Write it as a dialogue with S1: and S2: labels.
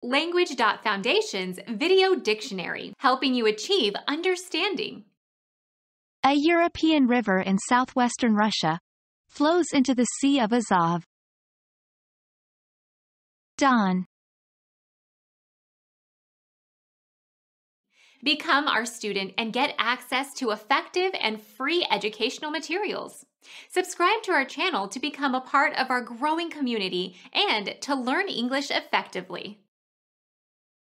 S1: Language.Foundation's Video Dictionary, helping you achieve understanding.
S2: A European river in southwestern Russia flows into the Sea of Azov. Don.
S1: Become our student and get access to effective and free educational materials. Subscribe to our channel to become a part of our growing community and to learn English effectively.